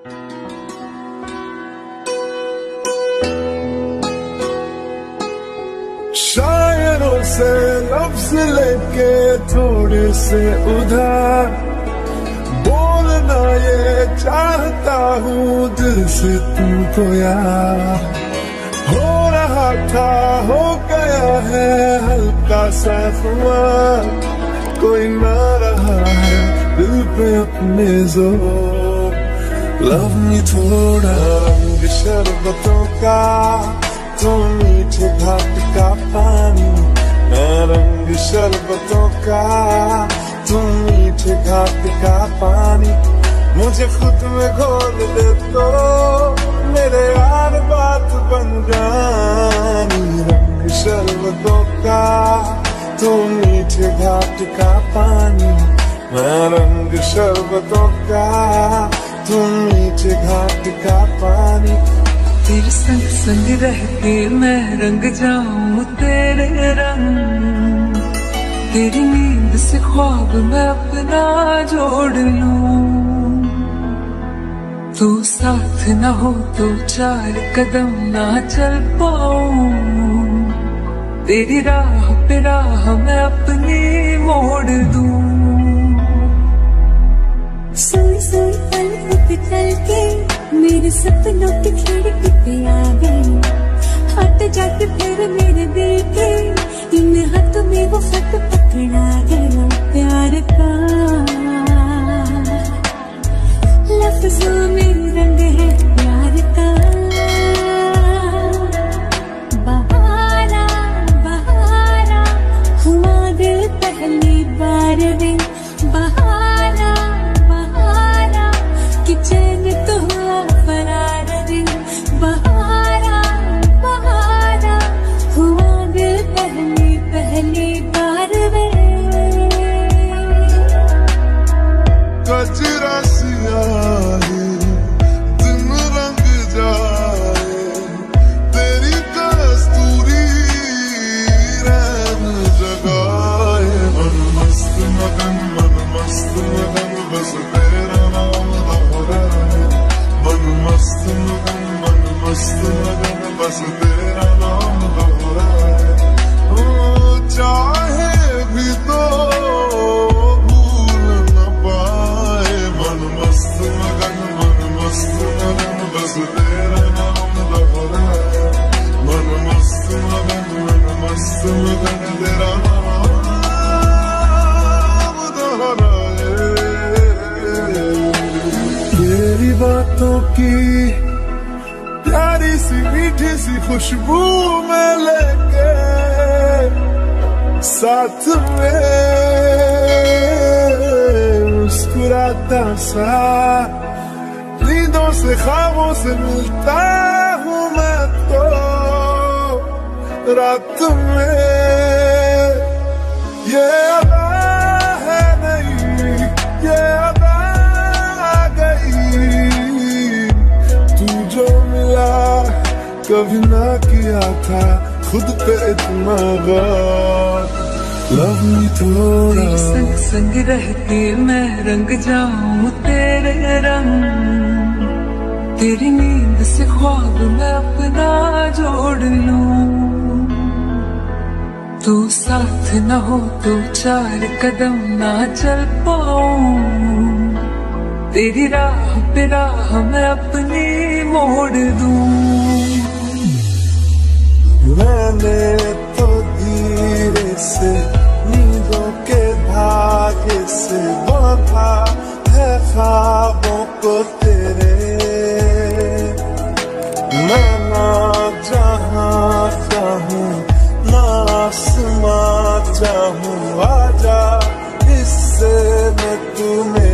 शायरों से लफ्ज लेके थोड़े से उधार बोलना ये चाहता हूँ दिल से तुमको यार। हो रहा था हो गया है हल्का सा खुमार, कोई ना रहा है दिल पे अपने जोर। लव मी थोड़ा रंग शरबतों का, तुम मीठे घाट का पानी। मैं रंग शरबतों का, तुम मीठे घाट का पानी। मुझे खुद में घोल दे तो मेरे यार बात बन जानी। रंग शरबतों का, तुम मीठे घाट का पानी। मैं रंग शरबतों का, तुम मीठे घाट का पानी। तेरे संग संग रह के मैं रंग जाऊं तेरे रंग, तेरी नींद से ख्वाब मैं अपना जोड़ लूं। तू साथ न हो तो चार कदम ना चल पाऊं, तेरी राह पे राह मैं अपनी मोड़ दूं। सोई सोई पलकों पे चल के मेरे सपनों की खिड़की पे आ गई। हाथ जाके फिर मेरे दिल के इन हाथों में वो खत पकड़ा गया प्यार का। लफ्जों में रंग है प्यार का। बहारा बहारा हुआ दिल पहली बार दिन। बहारा बहारा कि चैन तो हुआ फरार दिन। बहारा बहारा हुआ दिल पहली पहली बार में। कचरा सियाही दिन रंग जाए, तेरी कस्तूरी रैन जगाए। मन मस्त मगन बस तेरा नाम दोहराए। मन मस्त मगन बस तेरा नाम दोहराए। ओ चाहे भी तो भूल न पाए। मन मस्त मगन बस तेरा नाम दोहराए। मन मस्त मगन तेरा नाम दोहराए। तेरी बातों की प्यारी सी मीठी सी खुशबू में लेके साथ में मुस्कुराता सा नींदों से ख्वाबों से मिलता हूँ मैं तो रात में। ये अदा है नहीं ये अदा आ गई, तू जो मिला कभी ना किया था खुद पे इतना गौर। लव मी थोड़ा तेरे संग संग रह के मैं रंग जाऊं तेरे रंग, तेरी नींद से ख्वाब मैं अपना जोड़ लूं। तू साथ न हो तो चार कदम ना चल पाऊं, तेरी राह पे राह मैं अपनी मोड़ दूं। मैंने तो धीरे से नींदों के धागे से बांधा है ख्वाबों को तेरे। मैं ना जहां चाहूं ना आसमां चाहूं, आजा इससे मैं तू